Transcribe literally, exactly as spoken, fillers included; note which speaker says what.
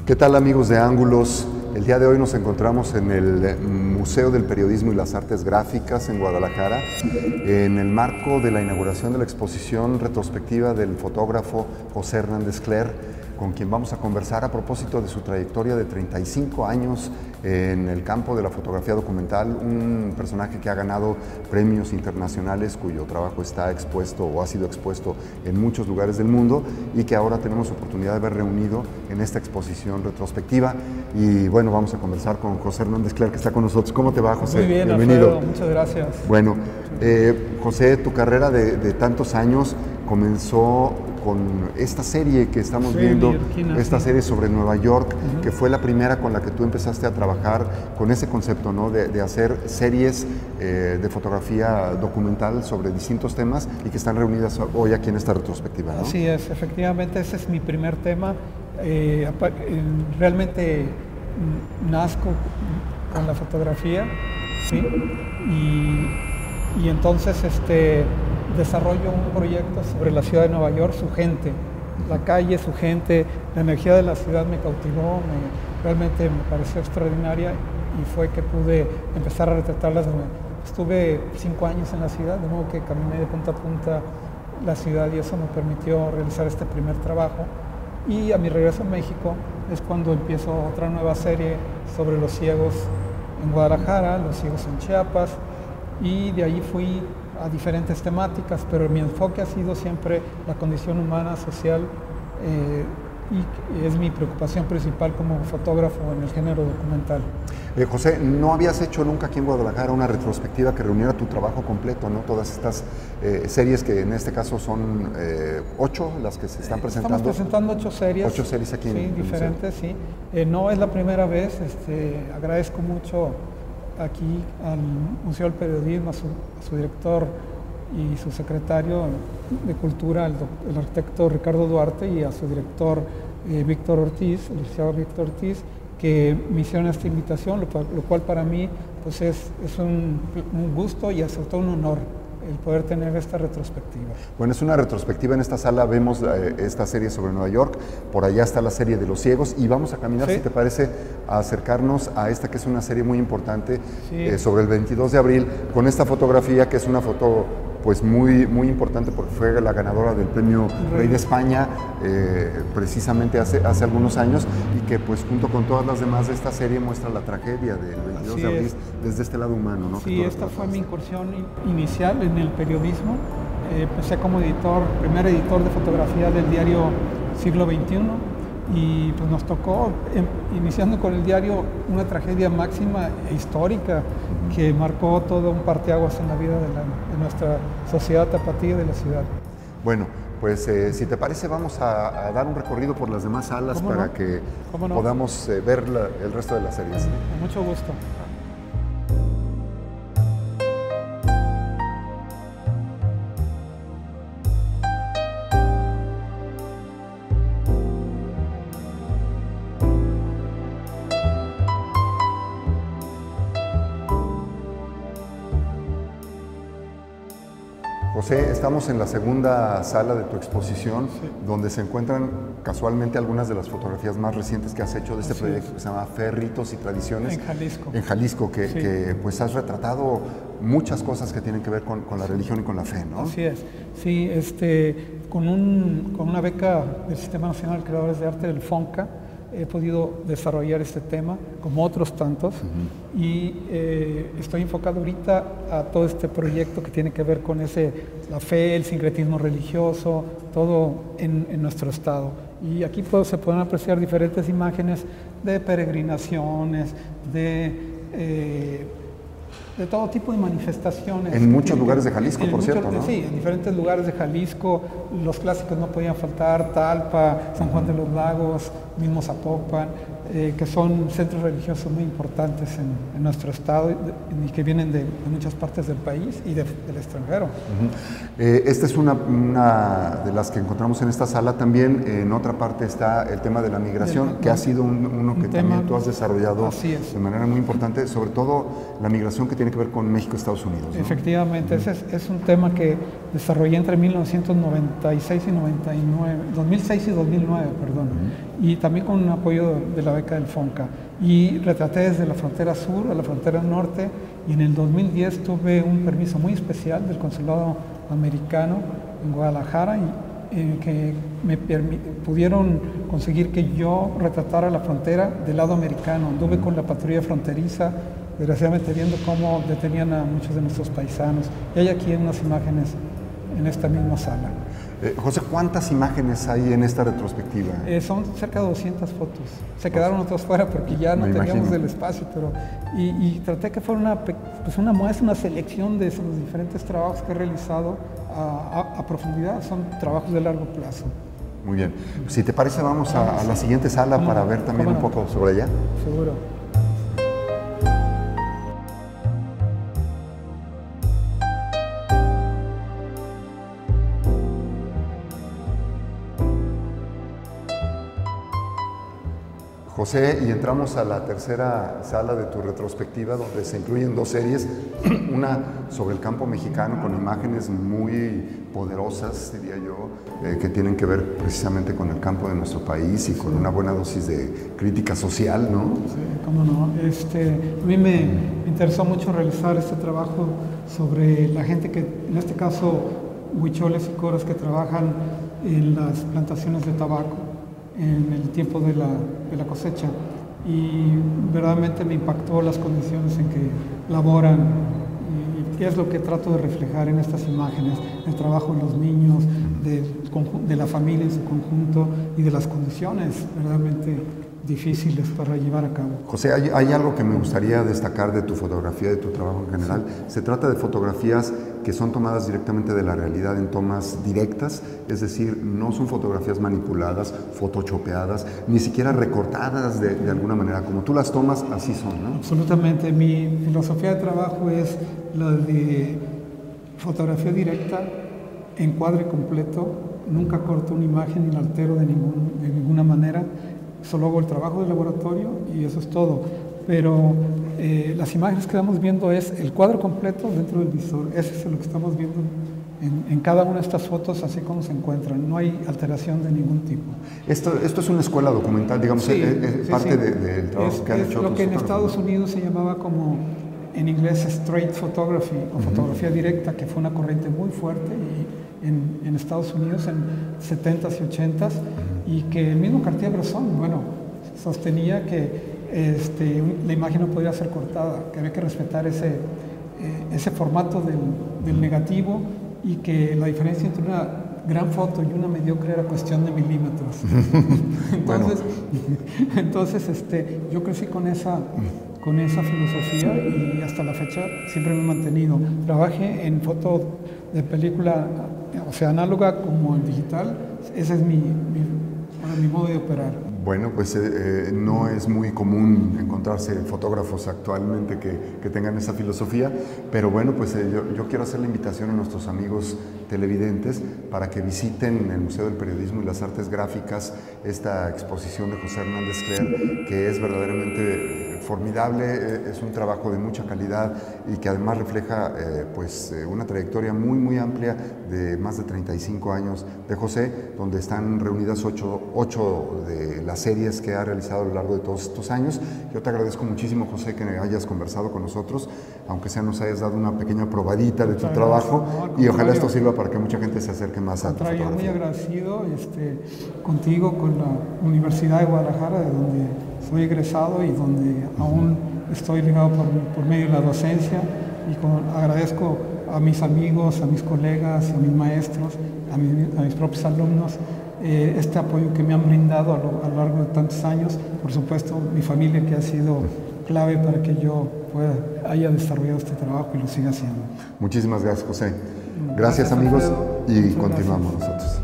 Speaker 1: ¿Qué tal, amigos de Ángulos? El día de hoy nos encontramos en el Museo del Periodismo y las Artes Gráficas en Guadalajara, en el marco de la inauguración de la exposición retrospectiva del fotógrafo José Hernández Cler, con quien vamos a conversar a propósito de su trayectoria de treinta y cinco años en el campo de la fotografía documental, un personaje que ha ganado premios internacionales, cuyo trabajo está expuesto o ha sido expuesto en muchos lugares del mundo y que ahora tenemos oportunidad de ver reunido en esta exposición retrospectiva. Y bueno, vamos a conversar con José Hernández Cler, que está con nosotros. ¿Cómo te va, José?
Speaker 2: Muy bien,
Speaker 1: bienvenido.
Speaker 2: Alfredo, muchas gracias.
Speaker 1: Bueno, eh, José, tu carrera de, de tantos años comenzó con esta serie que estamos
Speaker 2: Sí,
Speaker 1: viendo,
Speaker 2: neoyorquina,
Speaker 1: esta
Speaker 2: sí.
Speaker 1: serie sobre Nueva York,
Speaker 2: Uh-huh.
Speaker 1: que fue la primera con la que tú empezaste a trabajar con ese concepto, ¿no? de, de hacer series eh, de fotografía documental sobre distintos temas y que están reunidas hoy aquí en esta retrospectiva, ¿no?
Speaker 2: Así es, efectivamente ese es mi primer tema. Eh, realmente nazco con la fotografía, ¿sí? y, y entonces este, desarrollo un proyecto sobre la ciudad de Nueva York, su gente, la calle, su gente, la energía de la ciudad me cautivó, me, realmente me pareció extraordinaria y fue que pude empezar a retratarlas. Estuve cinco años en la ciudad, de modo que caminé de punta a punta la ciudad y eso me permitió realizar este primer trabajo. Y a mi regreso a México es cuando empiezo otra nueva serie sobre los ciegos en Guadalajara, los ciegos en Chiapas, y de ahí fui a diferentes temáticas, pero mi enfoque ha sido siempre la condición humana, social, eh, y es mi preocupación principal como fotógrafo en el género documental.
Speaker 1: Eh, José, ¿no habías hecho nunca aquí en Guadalajara una retrospectiva que reuniera tu trabajo completo, ¿no? Todas estas eh, series que en este caso son eh, ocho las que se están presentando.
Speaker 2: Estamos presentando ocho series.
Speaker 1: Ocho series aquí
Speaker 2: sí,
Speaker 1: en
Speaker 2: diferentes, sí. Eh, no es la primera vez, este, agradezco mucho aquí al Museo del Periodismo, a su, a su director y su secretario de Cultura, el, el arquitecto Ricardo Duarte, y a su director eh, Víctor Ortiz, el licenciado Víctor Ortiz, que me hicieron esta invitación, lo, lo cual para mí pues es, es un, un gusto y sobre todo un honor el poder tener esta retrospectiva.
Speaker 1: Bueno, es una retrospectiva. En esta sala vemos eh, esta serie sobre Nueva York, por allá está la serie de los ciegos y vamos a caminar, sí. si te parece, a acercarnos a esta que es una serie muy importante, sí. eh, sobre el veintidós de abril, con esta fotografía que es una foto pues muy, muy importante porque fue la ganadora del premio Rey, Rey de España eh, precisamente hace, hace algunos años, y que pues junto con todas las demás de esta serie muestra la tragedia del veintidós de abril desde este lado humano, ¿no?
Speaker 2: Sí, esta fue mi incursión inicial en el periodismo. Eh, empecé como editor, primer editor de fotografía del diario Siglo veintiuno, y pues nos tocó, eh, iniciando con el diario, una tragedia máxima e histórica que marcó todo un parteaguas en la vida de, la, de nuestra sociedad tapatía de la ciudad.
Speaker 1: Bueno, pues eh, si te parece vamos a, a dar un recorrido por las demás salas para
Speaker 2: no?
Speaker 1: que
Speaker 2: no?
Speaker 1: podamos eh, ver la, el resto de las series.
Speaker 2: Con mucho gusto.
Speaker 1: José, estamos en la segunda sala de tu exposición, sí. donde se encuentran casualmente algunas de las fotografías más recientes que has hecho de este Así proyecto es. que se llama Fe, Ritos y Tradiciones.
Speaker 2: En Jalisco.
Speaker 1: En Jalisco, que,
Speaker 2: sí.
Speaker 1: que pues has retratado muchas cosas que tienen que ver con, con la religión y con la fe, ¿no?
Speaker 2: Así es. Sí, este, con, un, con una beca del Sistema Nacional de Creadores de Arte, del FONCA, he podido desarrollar este tema, como otros tantos, uh-huh. y eh, estoy enfocado ahorita a todo este proyecto que tiene que ver con ese, la fe, el sincretismo religioso, todo en, en nuestro estado. Y aquí pues, se pueden apreciar diferentes imágenes de peregrinaciones, de, eh, de todo tipo de manifestaciones.
Speaker 1: En muchos lugares de Jalisco,
Speaker 2: en
Speaker 1: por
Speaker 2: muchos,
Speaker 1: cierto, ¿no?
Speaker 2: Sí, en diferentes lugares de Jalisco. Los clásicos no podían faltar: Talpa, San Juan de los Lagos, mismo Zapopan, eh, que son centros religiosos muy importantes en, en nuestro estado y, y que vienen de, de muchas partes del país y de, del extranjero.
Speaker 1: Uh-huh. eh, esta es una, una de las que encontramos en esta sala. También eh, en otra parte está el tema de la migración, el, que no, ha sido un, uno que también tema, tú has desarrollado de manera muy importante, sobre todo la migración que tiene que ver con México y Estados Unidos, ¿no?
Speaker 2: Efectivamente, uh-huh. ese es, es un tema que desarrollé entre mil novecientos noventa y seis y noventa y nueve, dos mil seis y dos mil nueve, perdón, uh-huh. y también con un apoyo de la beca del FONCA. Y retraté desde la frontera sur a la frontera norte, y en el dos mil diez tuve un permiso muy especial del consulado americano en Guadalajara, y eh, que me pudieron conseguir que yo retratara la frontera del lado americano. Anduve con la patrulla fronteriza, desgraciadamente viendo cómo detenían a muchos de nuestros paisanos. Y hay aquí unas imágenes en esta misma sala.
Speaker 1: Eh, José, ¿cuántas imágenes hay en esta retrospectiva?
Speaker 2: Eh, son cerca de doscientas fotos. Se quedaron otras fuera porque ya no Me teníamos imagino. el espacio, pero y, y traté que fuera una, pues una muestra, una selección de esos, los diferentes trabajos que he realizado a, a, a profundidad. Son trabajos de largo plazo.
Speaker 1: Muy bien. Si te parece, vamos a, a la siguiente sala para no? ver también un no? poco sobre ella.
Speaker 2: Seguro.
Speaker 1: José, y entramos a la tercera sala de tu retrospectiva, donde se incluyen dos series, una sobre el campo mexicano con imágenes muy poderosas, diría yo, eh, que tienen que ver precisamente con el campo de nuestro país y con una buena dosis de crítica social, ¿no?
Speaker 2: Sí, cómo no. Este, a mí me interesó mucho realizar este trabajo sobre la gente que, en este caso, huicholes y coras que trabajan en las plantaciones de tabaco en el tiempo de la, de la cosecha, y verdaderamente me impactó las condiciones en que laboran, y, y es lo que trato de reflejar en estas imágenes, el trabajo de los niños, de, de la familia en su conjunto y de las condiciones verdaderamente difíciles para llevar a cabo.
Speaker 1: José, hay, hay algo que me gustaría destacar de tu fotografía, de tu trabajo en general. Sí. Se trata de fotografías que son tomadas directamente de la realidad, en tomas directas, es decir, no son fotografías manipuladas, photoshopeadas, ni siquiera recortadas de, de alguna manera. Como tú las tomas, así son, ¿no?
Speaker 2: Absolutamente. Mi filosofía de trabajo es la de fotografía directa, encuadre completo, nunca corto una imagen ni la altero de, ningún, de ninguna manera. Solo hago el trabajo de laboratorio y eso es todo. Pero eh, las imágenes que estamos viendo es el cuadro completo dentro del visor. Ese es lo que estamos viendo en, en cada una de estas fotos, así como se encuentran. No hay alteración de ningún tipo.
Speaker 1: Esto, esto es una escuela documental, digamos,
Speaker 2: sí,
Speaker 1: es, es
Speaker 2: sí,
Speaker 1: parte
Speaker 2: sí.
Speaker 1: del de, de trabajo
Speaker 2: es,
Speaker 1: que han
Speaker 2: es
Speaker 1: hecho
Speaker 2: lo que en
Speaker 1: fotógrafos.
Speaker 2: Estados Unidos se llamaba como, en inglés, straight photography o uh-huh. fotografía directa, que fue una corriente muy fuerte y en, en Estados Unidos en setentas y ochentas, uh-huh. y que el mismo Cartier-Bresson, bueno, sostenía que este, la imagen no podía ser cortada, que había que respetar ese, eh, ese formato del, del negativo, y que la diferencia entre una gran foto y una mediocre era cuestión de milímetros. Entonces, bueno. entonces este, yo crecí con esa, con esa filosofía y hasta la fecha siempre me he mantenido. Trabajé en foto de película, o sea, análoga como en digital. Ese es mi, mi, mi modo de operar.
Speaker 1: Bueno, pues eh, no es muy común encontrarse fotógrafos actualmente que, que tengan esa filosofía, pero bueno, pues eh, yo, yo quiero hacer la invitación a nuestros amigos televidentes para que visiten el Museo del Periodismo y las Artes Gráficas esta exposición de José Hernández Cler, que es verdaderamente formidable, eh, es un trabajo de mucha calidad y que además refleja eh, pues, eh, una trayectoria muy, muy amplia de más de treinta y cinco años de José, donde están reunidas ocho, ocho de las series que ha realizado a lo largo de todos estos años. Yo te agradezco muchísimo, José, que hayas conversado con nosotros, aunque sea nos hayas dado una pequeña probadita de tu Muchas trabajo, no, y ojalá esto sirva para que mucha gente se acerque más a tu fotografía.
Speaker 2: Muy agradecido este, contigo, con la Universidad de Guadalajara, de donde soy egresado y donde uh-huh. aún estoy ligado por, por medio de la docencia, y con, agradezco a mis amigos, a mis colegas, a mis maestros, a, mi, a mis propios alumnos, Eh, este apoyo que me han brindado a lo, a lo largo de tantos años. Por supuesto, mi familia, que ha sido clave para que yo pueda, haya desarrollado este trabajo y lo siga haciendo.
Speaker 1: Muchísimas gracias, José. Gracias, gracias amigos, Alfredo. Y Muchas continuamos gracias. nosotros.